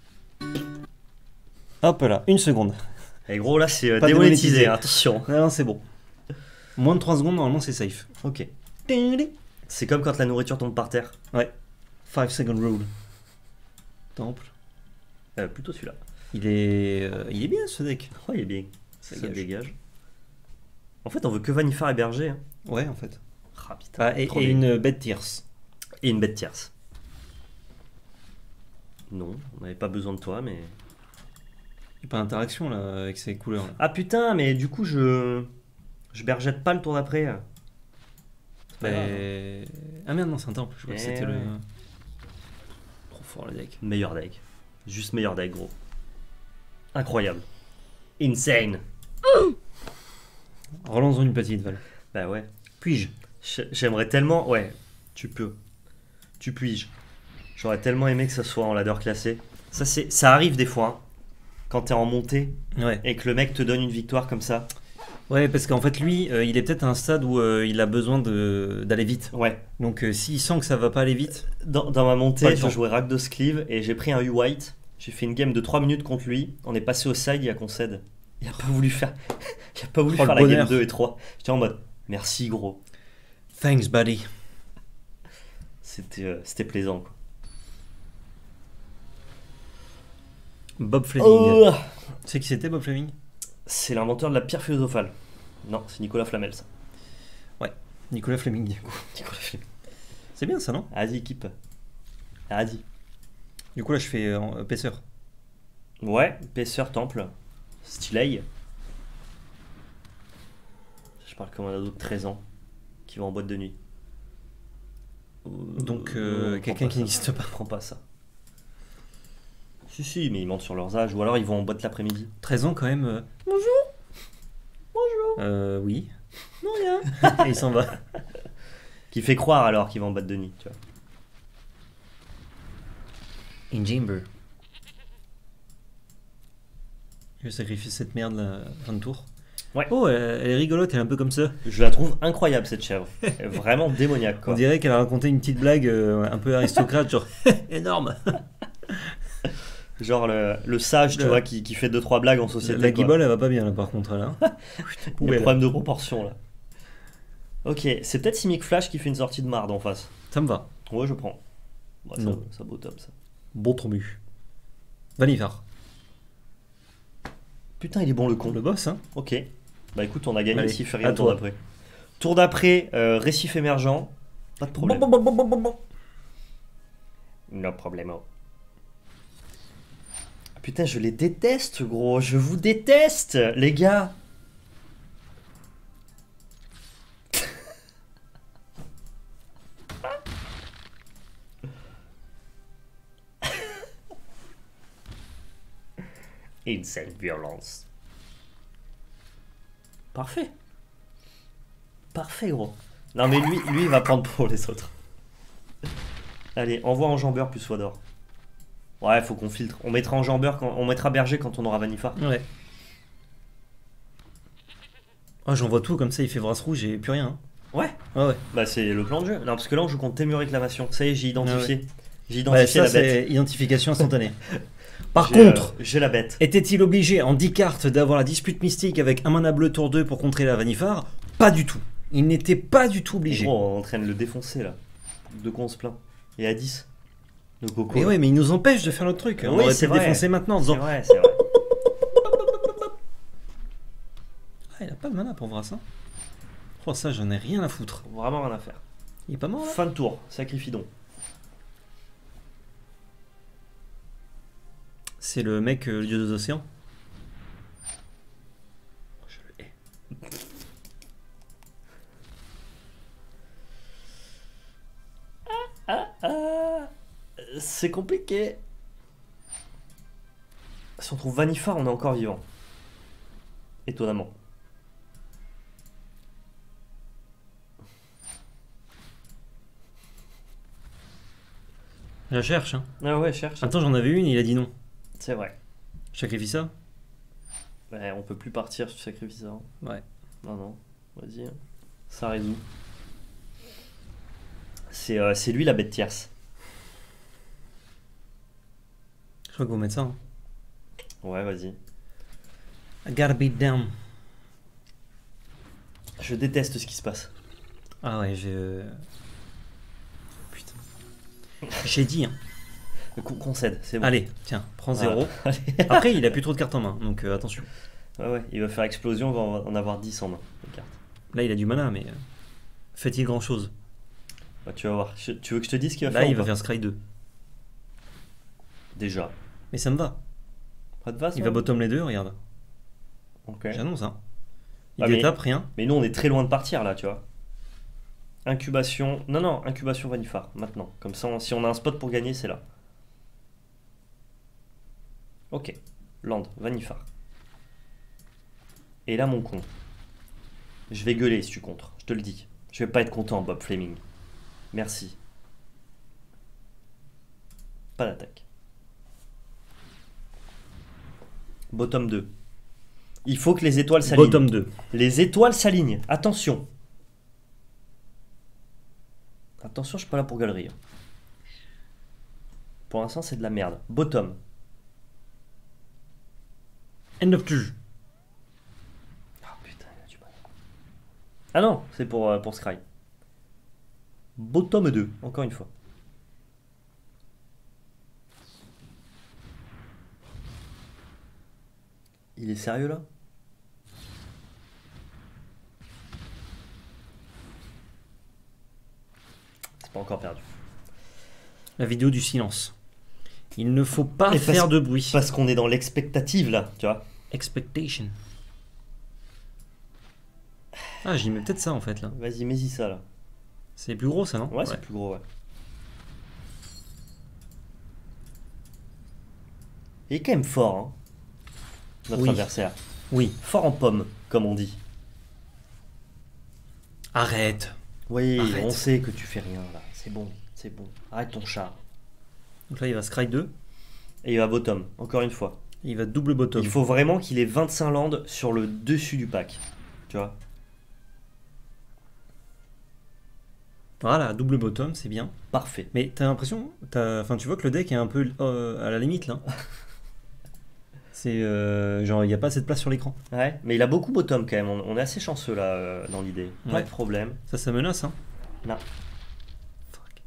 Hop là, une seconde. Et gros, là, c'est euh, Pas démonétisé. démonétisé. hein, Attention. Non, non, c'est bon. Moins de trois secondes, normalement, c'est safe. Ok. C'est comme quand la nourriture tombe par terre. Ouais. five second rule. Temple. Euh, plutôt celui-là. Il est, euh, il est bien ce deck. Oh, il est bien. Ça Dégage. dégage. En fait, on veut que Vanifar et Berger. Hein. Ouais, en fait. Ah, putain, Ah, et, trop et bien. une bête tierce. Et une bête tierce. Non, on n'avait pas besoin de toi, mais... Il n'y a pas d'interaction là avec ces couleurs. Là. Ah putain, mais du coup, je... Je bergette pas le tour d'après. C'est pas grave. Mais... Ah merde, non, c'est un temple. Je crois que Eh c'était le. ouais. Trop fort le deck. Meilleur deck. Juste meilleur deck, gros. Incroyable. Insane. Relançons une petite, Val. Bah ouais. Puis-je J'ai- J'aimerais tellement... Ouais, tu peux. Tu puis-je. J'aurais tellement aimé que ça soit en ladder classé. Ça, c'est... ça arrive des fois, hein, quand t'es en montée Ouais. et que le mec te donne une victoire comme ça. Ouais, parce qu'en fait, lui, euh, il est peut-être à un stade où euh, il a besoin de... d'aller vite. Ouais. Donc, euh, s'il sent que ça va pas aller vite. Dans, dans ma Pas montée, le je temps. jouais Rakdos Cleave et j'ai pris un U-White. J'ai fait une game de trois minutes contre lui. On est passé au side, il a concède. Il a pas voulu faire, il a pas voulu Oh, le faire la game bonheur. deux et trois. J'étais en mode merci gros. Thanks, buddy. C'était euh, c'était plaisant quoi. Bob Fleming. Oh, Tu sais qui c'était, Bob Fleming? c'est l'inventeur de la pierre philosophale. Non, c'est Nicolas Flamel ça. Nicolas Fleming, du coup. Nicolas Flamel. C'est bien ça, non? Vas-y équipe. Vas-y. Du coup, là, je fais euh, épaisseur. Ouais, épaisseur temple. Stylé. Je parle comme un ado de treize ans qui va en boîte de nuit. Donc, Euh, euh, non, quelqu'un prends qui ça. n'existe pas. Prends pas ça. Si, si, mais ils mentent sur leurs âges ou alors ils vont en boîte l'après-midi. treize ans, quand même. euh, Bonjour. Bonjour. Euh, oui. Non, rien. Et il s'en va. Qui fait croire alors qu'il va en boîte de nuit, tu vois. Injimber. Je vais sacrifier cette merde là, fin de tour. Ouais. Oh, elle, elle est rigolote, elle est un peu comme ça. Je la trouve incroyable cette chèvre. Elle est vraiment démoniaque On quoi. dirait qu'elle a raconté une petite blague euh, un peu aristocrate, genre énorme. Genre le, le sage, tu Le- vois, qui, qui fait deux trois blagues en société. La quoi. guibole, elle va pas bien là par contre là. Il y a Poubelle. problème de proportion là. Ok, c'est peut-être Simic Flash qui fait une sortie de marde en face. Ça me va. Ouais, je prends. Bah, ça, Non. ça beau top ça. Bon trombu. Vanivard. Putain, il est bon le con. Le boss, hein. Ok. Bah écoute, on a gagné Allez, s'il fait à rien le tour toi. d'après. Tour d'après, euh, récif émergent. Pas de problème. Bon, bon, bon, bon, bon, bon. No problemo. Ah, putain, je les déteste, gros. Je vous déteste, les gars. Insane violence. Parfait. Parfait, gros. Non, mais lui, lui, il va prendre pour les autres. Allez, envoie enjambeur plus soie d'or. Ouais, faut qu'on filtre. On mettra enjambeur quand on mettra berger quand on aura Vanifar. Ouais. Oh, j'envoie tout comme ça, il fait brasse rouge et plus rien. hein. Ouais. Ouais, ouais. Bah c'est le plan de jeu. Non, parce que là on joue contre Témur réclamation. Ça y est, j'ai identifié. J'ai Ouais, identifié ça la bête. c'est identification instantanée. Par J'ai, contre, euh, j'ai la bête. était-il obligé en dix cartes d'avoir la dispute mystique avec un mana bleu tour deux pour contrer la Vanifar? Pas du tout. Il n'était pas du tout obligé. Gros, on est en train de le défoncer là. De quoi on se plaint? Et à dix. Le coco. Mais ouais, mais il nous empêche de faire notre truc. On Oui, aurait c'est pu le vrai. défoncer maintenant en C'est disant vrai, c'est vrai. ah, il a pas de mana pour voir ça. Oh, ça, j'en ai rien à foutre. Vraiment rien à faire. Il est pas mort là? Fin de tour, sacrifie donc. C'est le mec, euh, le dieu des océans. Je le hais. Ah, c'est compliqué. Si on trouve Vanifar, on est encore vivant. Étonnamment. Je la cherche. Hein. Ah ouais, cherche. Attends, j'en avais une, il a dit non. C'est vrai. Je sacrifie ça? Ouais, on peut plus partir si tu sacrifies ça. hein. Ouais. Non, non, vas-y. hein. Ça résout. C'est euh, c'est lui la bête tierce. Je crois que vous mettez ça. Hein. Ouais, vas-y. I gotta beat down. Je déteste ce qui se passe. Ah ouais, j'ai. euh, Putain. J'ai dit, hein. Con- Concède, c'est bon. Allez, tiens, prends Voilà. zéro. Après, il a plus trop de cartes en main, donc euh, attention. Ouais, ouais, il va faire explosion, on va en avoir dix en main, les cartes. Là, il a du mana, mais. euh, Fait-il grand chose? Bah, tu vas voir. Je- Tu veux que je te dise ce qu'il va Là, faire il ou va pas faire Scry deux. Déjà. Mais ça me va. Ça te va, ça Il va bottom les deux, regarde. Ok. J'annonce, hein. Il Ah, mais- détape, rien. Mais nous, on est très loin de partir là, tu vois. Incubation. Non, non, incubation Vanifar, maintenant. Comme ça, on- si on a un spot pour gagner, c'est là. Ok. Land, Vanifar. Et là, mon con. Je vais gueuler si tu contres, je te le dis. Je vais pas être content, Bob Fleming. Merci. Pas d'attaque. Bottom deux. Il faut que les étoiles s'alignent. Bottom deux. Les étoiles s'alignent. Attention. Attention, je suis pas là pour galerie. Pour l'instant, c'est de la merde. Bottom. End of two. Ah putain, il a du mal. Ah non, c'est pour, euh, pour Scry. Bottom deux, encore une fois. Il est sérieux là? C'est pas encore perdu. La vidéo du silence. Il ne faut pas Et faire parce- de bruit. Parce qu'on est dans l'expectative là, tu vois. Expectation. Ah, j'y mets peut-être ça en fait là. Vas-y, mets-y ça là. C'est plus gros ça, non? Ouais, c'est plus gros, ouais. Il est quand même fort, hein, notre Oui. adversaire. Oui. Fort en pomme, comme on dit. Arrête. Oui, Arrête. on sait que tu fais rien là. C'est bon, c'est bon. Arrête ton chat. Donc là, il va scry deux. Et il va bottom, encore une fois. Et il va double bottom. Il faut vraiment qu'il ait vingt-cinq landes sur le dessus du pack. Tu vois? Voilà, double bottom, c'est bien. Parfait. Mais t'as l'impression, t'as- enfin, tu vois que le deck est un peu euh, à la limite là. C'est euh, genre, il n'y a pas assez de place sur l'écran. Ouais, mais il a beaucoup bottom quand même. On, on est assez chanceux là euh, dans l'idée. Pas Ouais. de problème. Ça, ça menace, hein. Non. Fuck.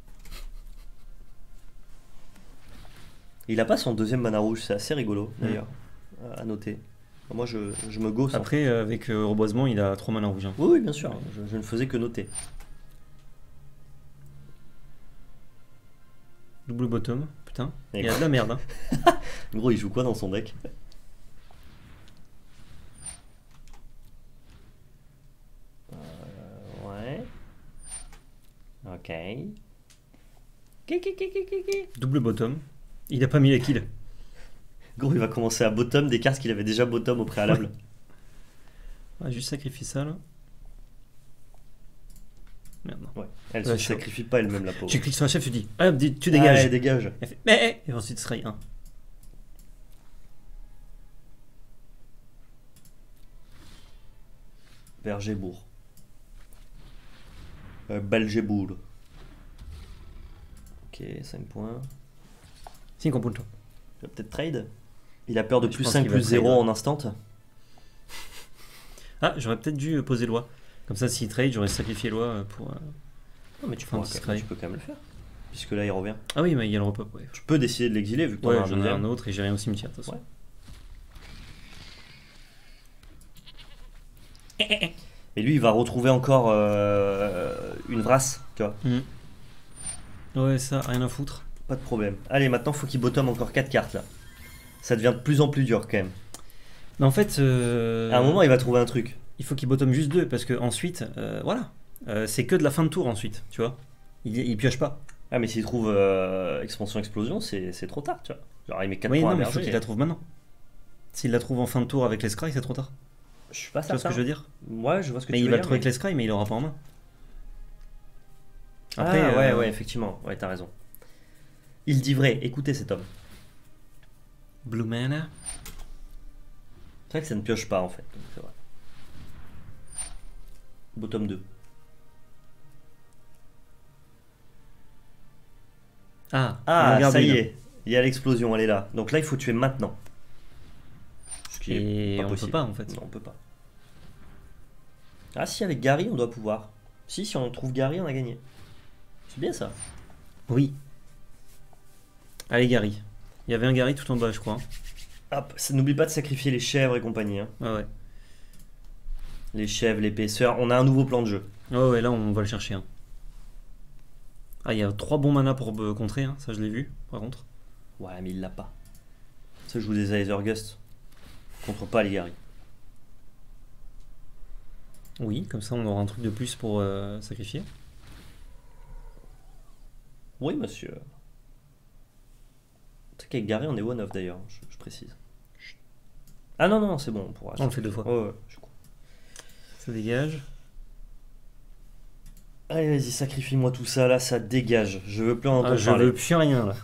Il a pas son deuxième mana rouge, c'est assez rigolo d'ailleurs. À noter. Moi je, je me gosse. Après, euh, avec euh, reboisement, il a trois mana rouge. hein. Oui, oui, bien sûr. Je, je ne faisais que noter. Double bottom, putain. Et Il y a de la merde. Hein. Gros, il joue quoi dans son deck? Euh, ouais. Ok. Ki, ki, ki, ki, ki, ki. Double bottom. Il a pas mis les kills. Gros, il va commencer à bottom des cartes qu'il avait déjà bottom au préalable. On va juste sacrifier ça là. Merde, non. Ouais. Elle Ouais, se chaud. sacrifie pas elle-même, la pauvre. Tu cliques sur la chef, tu dis, hop, dis- tu dégages. Ouais, dégage. Elle fait, mais, et ensuite, scry un. Vergébourg. Euh, Belgébourg. Ok, cinq points. cinq puntos. Il va peut-être trade. Il a peur de Je plus pense cinq qu'il va plus zéro trade, ouais. en instant. Ah, j'aurais peut-être dû euh, poser loi. Comme ça, s'il trade, j'aurais sacrifié loi euh, pour. euh, Non, mais tu, Enfin, pourras petit quand même- scry. tu peux quand même le faire. Puisque là, il revient. Ah oui, mais il y a le repop, ouais. Tu peux décider de l'exiler vu que t'en Ouais, as un j'en ai deuxième. un autre et j'ai rien au cimetière, de toute façon. Ouais. Et lui, il va retrouver encore euh, une vrasse, tu vois. Mhm. Ouais, ça, rien à foutre. Pas de problème. Allez, maintenant, faut qu'il bottom encore quatre cartes là. Ça devient de plus en plus dur quand même. Mais en fait, euh, À un moment, il va trouver un truc. il faut qu'il bottom juste deux parce que ensuite, euh, voilà, Euh, c'est que de la fin de tour ensuite, tu vois. Il, il pioche pas. Ah, mais s'il trouve euh, expansion explosion, c'est c'est trop tard, tu vois. Genre, il met quatre Oui, points non, à mais il faut berger. qu'il la trouve maintenant. S'il la trouve en fin de tour avec les scry, c'est trop tard. Je suis pas Tu vois ce certain. que je veux dire? Ouais, je vois ce que Mais tu il veux va dire. le trouver mais- avec les scry, mais il l'aura pas en main. Après, Après, ouais, euh, ouais, effectivement. Ouais, t'as raison. Il dit vrai. Écoutez cet homme. Blue mana. C'est vrai que ça ne pioche pas en fait. donc c'est vrai. Bottom deux. Ah, Ah, regarde ça y une. est. Il y a l'explosion, elle est là. Donc là, il faut tuer maintenant. Ce qui est Et pas on possible. peut pas en fait. Non, on peut pas. Ah si, avec Gary, on doit pouvoir. Si, si on trouve Gary, on a gagné. C'est bien ça. Oui. Allez, Gary. Il y avait un Gary tout en bas, je crois. Hop, ça- n'oublie pas de sacrifier les chèvres et compagnie. hein. Ouais, ouais. Les chèvres, l'épaisseur. On a un nouveau plan de jeu. Ouais, ouais, là, on va le chercher. hein. Ah, il y a trois bons mana pour euh, contrer, hein. Ça, je l'ai vu, par contre. Ouais, mais il l'a pas. Ça joue des Aether Gust contre pas les Gary. Oui, comme ça on aura un truc de plus pour euh, sacrifier. Oui, monsieur. Tu sais qu'avec Gary, on est one off d'ailleurs, je, je précise. Ah non, non, c'est bon, on pourra. On le fait deux fois. Ouais, ouais, je suis con. Ça dégage. Allez, vas-y, sacrifie-moi tout ça là, ça dégage. Je veux plus en entendre Ah, je parler. veux plus rien là.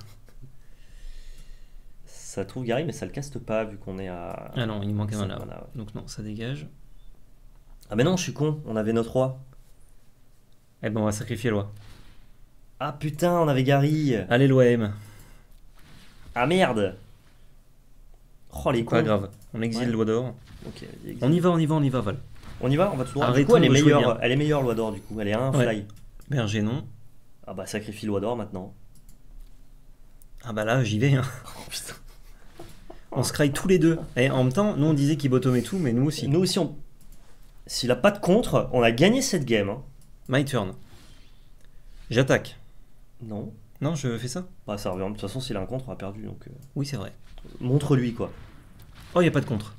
Ça trouve Gary, mais ça le caste pas vu qu'on est à. Ah non, il manque un cinq mana. mana, ouais. Donc non, ça dégage. Ah, mais non, je suis con, on avait notre roi. Eh ben on va sacrifier Loi. Ah putain, on avait Gary. Allez Loi M. Ah merde. Oh les Pas cons. grave. On exile Ouais. Loi d'Or. Ok, vas-y, exil. On y va, on y va, on y va Val. On y va, on va tout droit. Du Arrêtons coup, elle est de jouer meilleure, bien. elle est meilleure, Loi d'Or, du coup. Elle est à un Ouais. fly. Berger non. Ah bah, sacrifie Loi d'Or maintenant. Ah bah là j'y vais. Hein. Oh putain. On se craille tous les deux. Et en même temps, nous on disait qu'il bottomait tout, mais nous aussi. Nous aussi, on. S'il a pas de contre, on a gagné cette game. Hein. My turn. J'attaque. Non. Non, je fais ça. Bah, ça revient. De toute façon, s'il a un contre, on a perdu. Donc, euh, Oui, c'est vrai. montre-lui quoi. Oh, il y a pas de contre.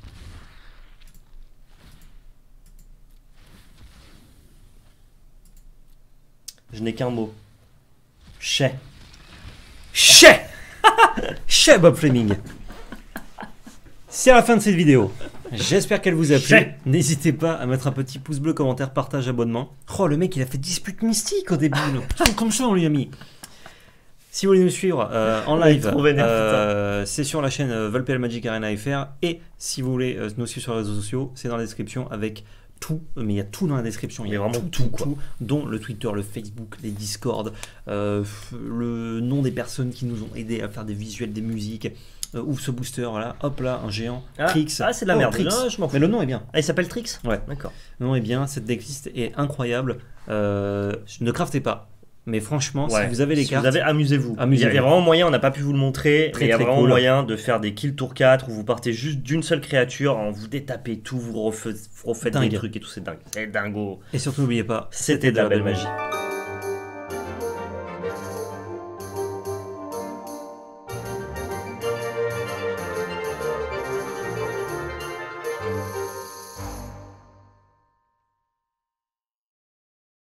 Je n'ai qu'un mot. Chais. Chais Chais Bob Fleming. C'est la fin de cette vidéo. J'espère qu'elle vous a plu. Chais. N'hésitez pas à mettre un petit pouce bleu, commentaire, partage, abonnement. Oh, le mec, il a fait dispute mystique au début. là. Comme ça, on lui a mis. Si vous voulez nous suivre euh, en Il est live, trop vénère, euh, c'est sur la chaîne euh, Valpel Magic Arena F R. Et si vous voulez euh, nous suivre sur les réseaux sociaux, c'est dans la description avec tout. Mais il y a tout dans la description. Il y a Mais vraiment tout, tout, quoi. dont le Twitter, le Facebook, les Discord, euh, le nom des personnes qui nous ont aidés à faire des visuels, des musiques. Euh, ouvre ce booster, là, hop là, un géant. Ah, Trix. ah, c'est de la Oh, merde. Trix. Ah, je m'en fous. Mais le nom est bien. Ah, il s'appelle Trix. Ouais. D'accord. Le nom est bien. Cette decklist est incroyable. Euh, ne craftez pas. Mais franchement, Ouais. si vous avez les Si cartes, vous avez, amusez-vous. Amusez-vous. Il y a vraiment moyen, on n'a pas pu vous le montrer, Très, mais il y a très vraiment cool. moyen de faire des kills tour quatre où vous partez juste d'une seule créature, en vous détapez tout, vous refaites, vous refaites des Dingue. trucs et tout, c'est dingue. C'est dingo. et surtout n'oubliez pas, C'était de la belle magie.